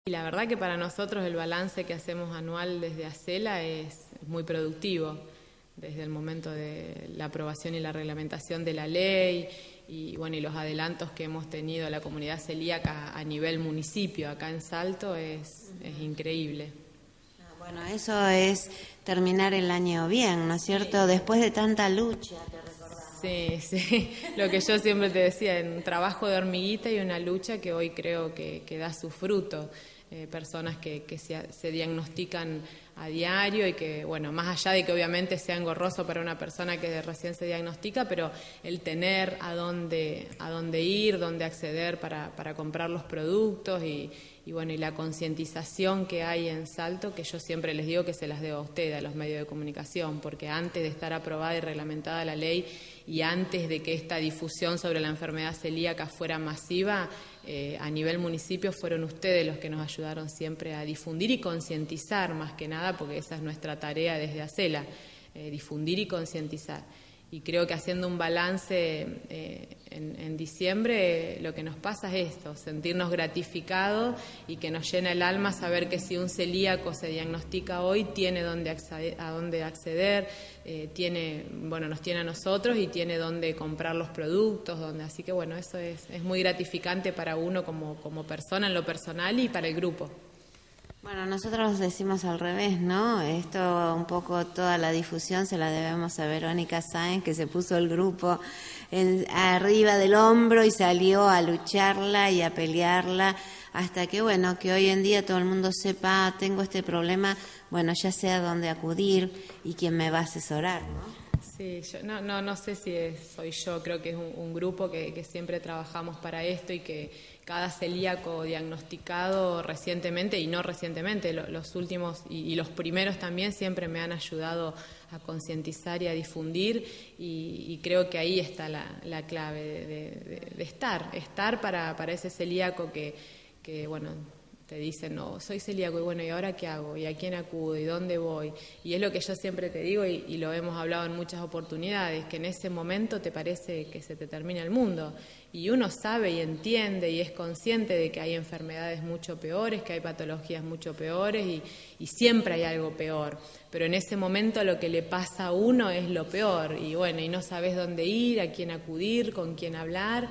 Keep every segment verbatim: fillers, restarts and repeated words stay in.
Y la verdad que para nosotros el balance que hacemos anual desde ACELA es muy productivo, desde el momento de la aprobación y la reglamentación de la ley y, bueno, y los adelantos que hemos tenido a la comunidad celíaca a nivel municipio acá en Salto es, es increíble. Bueno, eso es terminar el año bien, ¿no es cierto? Después de tanta lucha, te recordamos. Sí, sí, lo que yo siempre te decía, un trabajo de hormiguita y una lucha que hoy creo que, que da su fruto. Eh, personas que, que se, se diagnostican a diario y que, bueno, más allá de que obviamente sea engorroso para una persona que recién se diagnostica, pero el tener a dónde, a dónde ir, dónde acceder para, para comprar los productos y, y, bueno, y la concientización que hay en Salto, que yo siempre les digo que se las debo a ustedes, a los medios de comunicación, porque antes de estar aprobada y reglamentada la ley y antes de que esta difusión sobre la enfermedad celíaca fuera masiva, Eh, a nivel municipio fueron ustedes los que nos ayudaron siempre a difundir y concientizar más que nada, porque esa es nuestra tarea desde ACELA, eh, difundir y concientizar. Y creo que haciendo un balance eh, en, en diciembre, eh, lo que nos pasa es esto, sentirnos gratificados y que nos llena el alma saber que si un celíaco se diagnostica hoy, tiene dónde acceder, a dónde acceder, eh, tiene, bueno, nos tiene a nosotros y tiene dónde comprar los productos, dónde, así que bueno, eso es, es muy gratificante para uno como, como persona en lo personal y para el grupo. Bueno, nosotros decimos al revés, ¿no? Esto un poco, toda la difusión se la debemos a Verónica Sáenz, que se puso el grupo en, arriba del hombro y salió a lucharla y a pelearla hasta que, bueno, que hoy en día todo el mundo sepa, tengo este problema, bueno, ya sé a dónde acudir y quién me va a asesorar, ¿no? Sí, yo no, no, no sé si es, soy yo, creo que es un, un grupo que, que siempre trabajamos para esto y que cada celíaco diagnosticado recientemente y no recientemente, lo, los últimos y, y los primeros también siempre me han ayudado a concientizar y a difundir y, y creo que ahí está la, la clave de, de, de estar, estar para, para ese celíaco que, que bueno, te dicen, no, soy celíaco, y bueno, ¿y ahora qué hago? ¿Y a quién acudo? ¿Y dónde voy? Y es lo que yo siempre te digo, y, y lo hemos hablado en muchas oportunidades, que en ese momento te parece que se te termina el mundo. Y uno sabe y entiende y es consciente de que hay enfermedades mucho peores, que hay patologías mucho peores, y, y siempre hay algo peor. Pero en ese momento lo que le pasa a uno es lo peor. Y bueno, y no sabes dónde ir, a quién acudir, con quién hablar.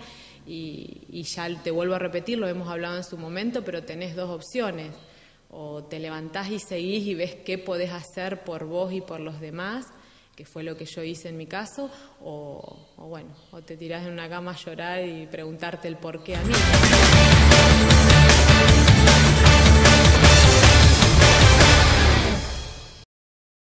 Y, y ya te vuelvo a repetir, lo hemos hablado en su momento, pero tenés dos opciones, o te levantás y seguís y ves qué podés hacer por vos y por los demás, que fue lo que yo hice en mi caso, o, o bueno, o te tirás en una cama a llorar y preguntarte el por qué a mí.